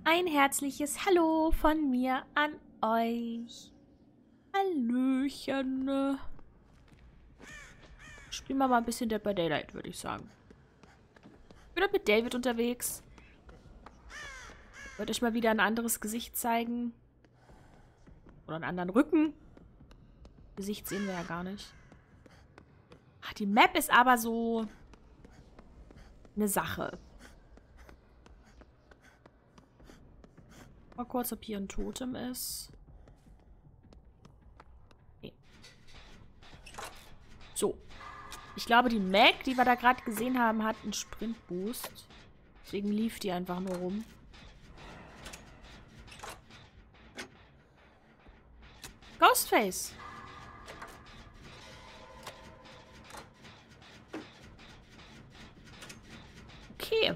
Ein herzliches Hallo von mir an euch. Hallöchen. Spielen wir mal ein bisschen Dead by Daylight, würde ich sagen. Ich bin mit David unterwegs. Ich wollte euch mal wieder ein anderes Gesicht zeigen. Oder einen anderen Rücken. Gesicht sehen wir ja gar nicht. Ach, die Map ist aber so eine Sache. Mal kurz, ob hier ein Totem ist. Nee. So. Ich glaube, die Meg, die wir da gerade gesehen haben, hat einen Sprintboost. Deswegen lief die einfach nur rum. Ghostface. Okay.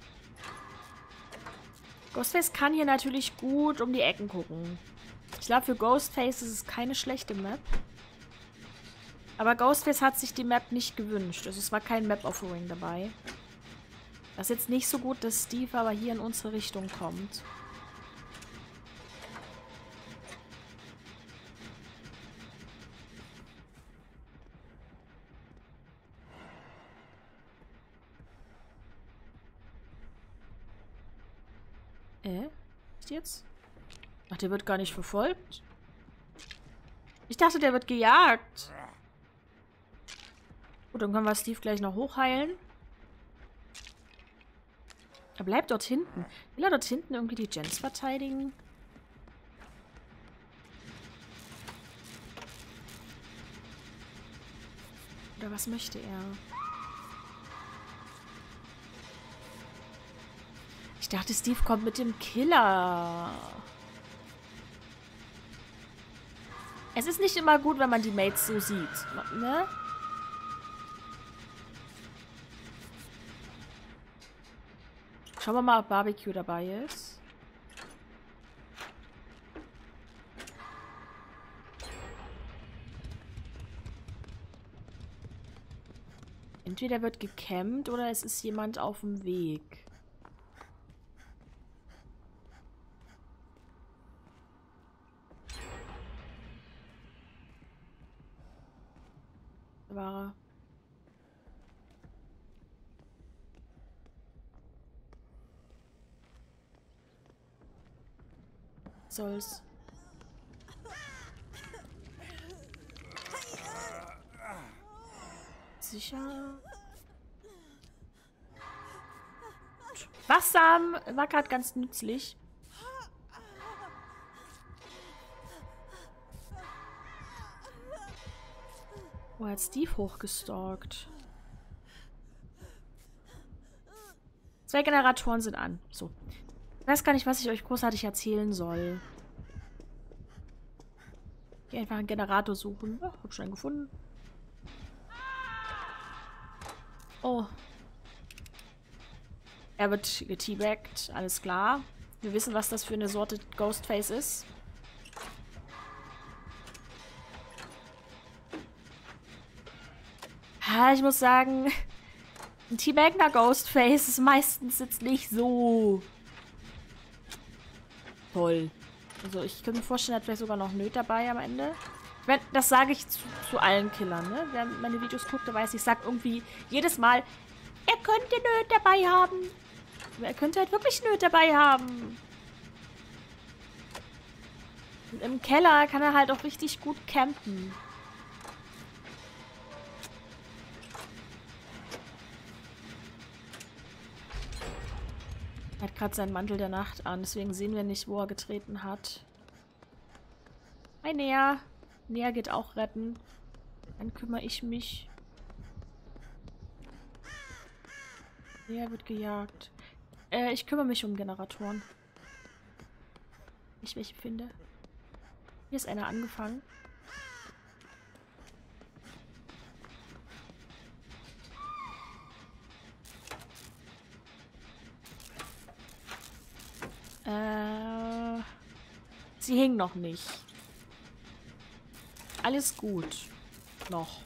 Ghostface kann hier natürlich gut um die Ecken gucken. Ich glaube, für Ghostface ist es keine schlechte Map. Aber Ghostface hat sich die Map nicht gewünscht. Also es war kein Map-Offering dabei. Das ist jetzt nicht so gut, dass Steve aber hier in unsere Richtung kommt. Ist jetzt? Ach, der wird gar nicht verfolgt? Ich dachte, der wird gejagt. Gut, dann können wir Steve gleich noch hochheilen. Er bleibt dort hinten. Will er dort hinten irgendwie die Gens verteidigen? Oder was möchte er? Ich dachte, Steve kommt mit dem Killer. Es ist nicht immer gut, wenn man die Mates so sieht, ne? Schauen wir mal, ob Barbecue dabei ist. Entweder wird gecampt oder es ist jemand auf dem Weg. Da war er. Soll's. Sicher. Wasser war gerade ganz nützlich. Oh, er hat Steve hochgestalkt. 2 Generatoren sind an. So. Ich weiß gar nicht, was ich euch großartig erzählen soll. Hier einfach einen Generator suchen. Oh, hab schon einen gefunden. Oh. Er wird geteabaggt. Alles klar. Wir wissen, was das für eine Sorte Ghostface ist. Ha, ich muss sagen, ein teabagner Ghostface ist meistens jetzt nicht so toll. Also ich könnte mir vorstellen, er hat vielleicht sogar noch Nöt dabei am Ende. Ich meine, das sage ich zu allen Killern, ne? Wer meine Videos guckt, der weiß, ich sage irgendwie jedes Mal, er könnte Nöt dabei haben. Aber er könnte halt wirklich Nöt dabei haben. Und im Keller kann er halt auch richtig gut campen. Er hat gerade seinen Mantel der Nacht an, deswegen sehen wir nicht, wo er getreten hat. Hi, Nea. Nea geht auch retten. Dann kümmere ich mich. Nea wird gejagt. Ich kümmere mich um Generatoren. Ich welche finde. Hier ist einer angefangen. Sie hing noch nicht. Alles gut. Noch.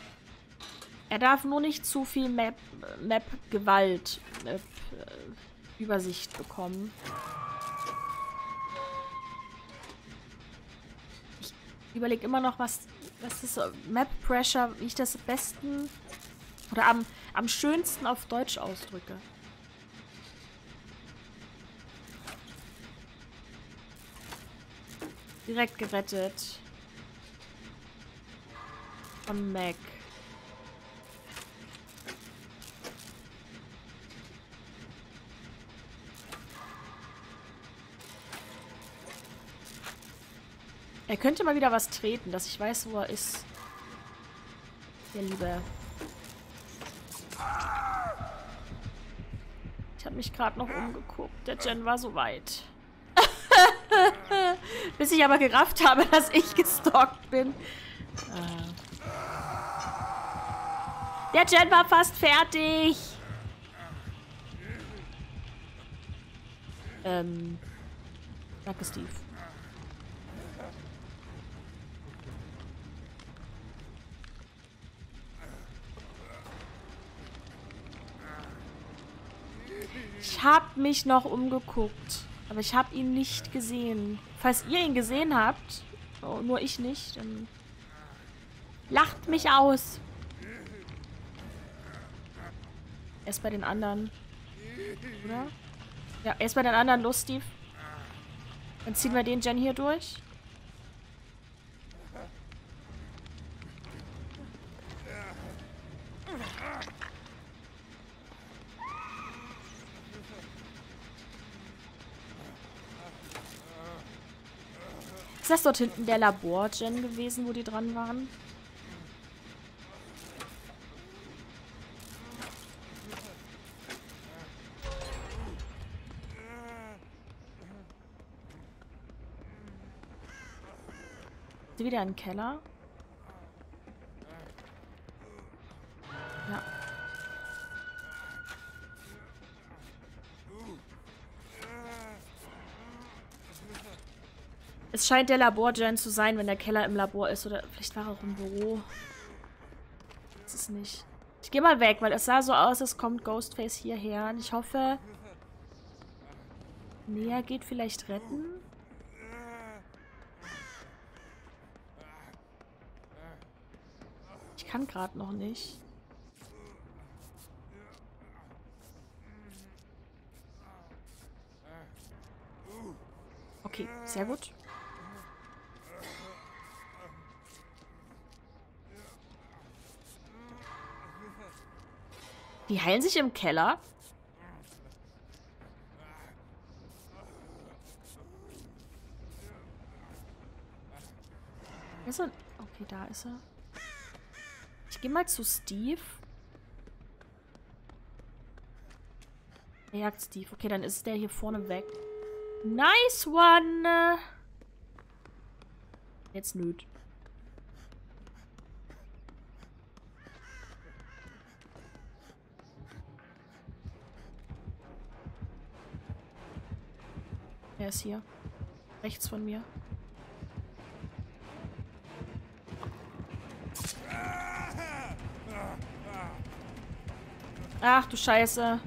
Er darf nur nicht zu viel Map-Gewalt Übersicht bekommen. Ich überlege immer noch, was ist so Map Pressure, wie ich das am besten oder am schönsten auf Deutsch ausdrücke. Direkt gerettet. Von Mac. Er könnte mal wieder was treten, dass ich weiß, wo er ist. Der Liebe. Ich habe mich gerade noch umgeguckt. Der Jen war so weit. Bis ich aber gerafft habe, dass ich gestalkt bin. Der Jen war fast fertig. Danke, Steve. Ich habe mich noch umgeguckt, aber ich habe ihn nicht gesehen. Falls ihr ihn gesehen habt, oh, nur ich nicht, dann lacht mich aus. Er ist bei den anderen. Oder? Ja, er ist bei den anderen. Los, Steve. Dann ziehen wir den Jen hier durch. Ist das dort hinten der Labor-Gen gewesen, wo die dran waren? Ist sie wieder im Keller? Ja. Es scheint der Labor-Gen zu sein, wenn der Keller im Labor ist. Oder vielleicht war er auch im Büro. Das ist nicht. Ich gehe mal weg, weil es sah so aus, als kommt Ghostface hierher. Und ich hoffe, Nea geht vielleicht retten. Ich kann gerade noch nicht. Okay, sehr gut. Die heilen sich im Keller. Ist er? Okay, da ist er. Ich gehe mal zu Steve. Er jagt Steve. Okay, dann ist der hier vorne weg. Nice one! Jetzt nöt. Er ist hier. Rechts von mir. Ach du Scheiße.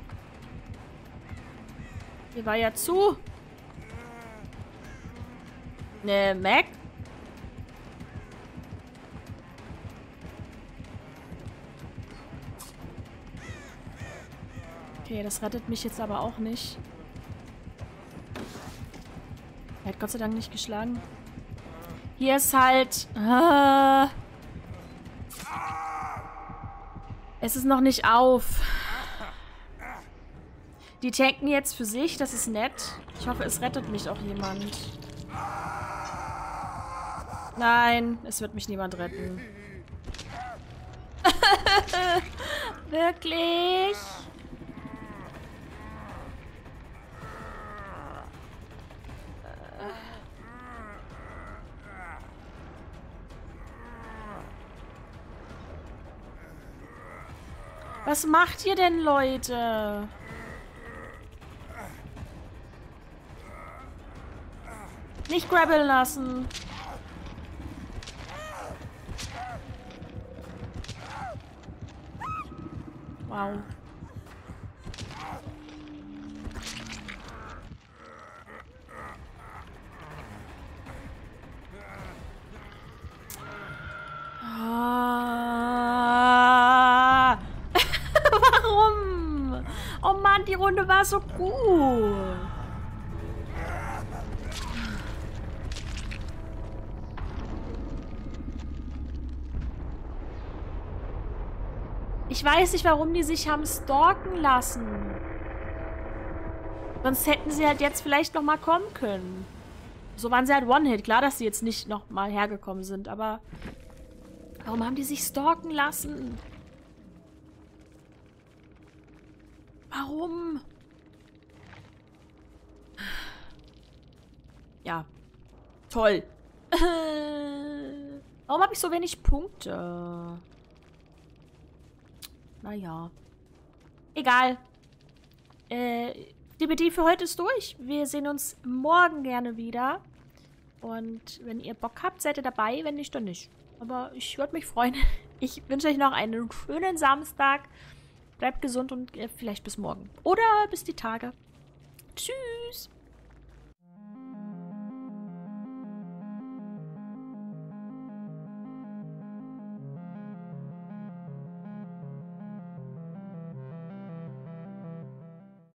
Hier war ja zu. Ne, Mac? Okay, das rettet mich jetzt aber auch nicht. Er hat Gott sei Dank nicht geschlagen. Hier ist halt... es ist noch nicht auf. Die tanken jetzt für sich, das ist nett. Ich hoffe, es rettet mich auch jemand. Nein, es wird mich niemand retten. Wirklich? Was macht ihr denn, Leute? Nicht grabbeln lassen. Wow. Mann, die Runde war so gut. Ich weiß nicht, warum die sich haben stalken lassen. Sonst hätten sie halt jetzt vielleicht noch mal kommen können. So waren sie halt One-Hit. Klar, dass sie jetzt nicht noch mal hergekommen sind, aber warum haben die sich stalken lassen? Warum? Ja. Toll. Warum habe ich so wenig Punkte? Naja. Egal. DBD für heute ist durch. Wir sehen uns morgen gerne wieder. Und wenn ihr Bock habt, seid ihr dabei. Wenn nicht, dann nicht. Aber ich würde mich freuen. Ich wünsche euch noch einen schönen Samstag. Bleibt gesund und vielleicht bis morgen. Oder bis die Tage. Tschüss.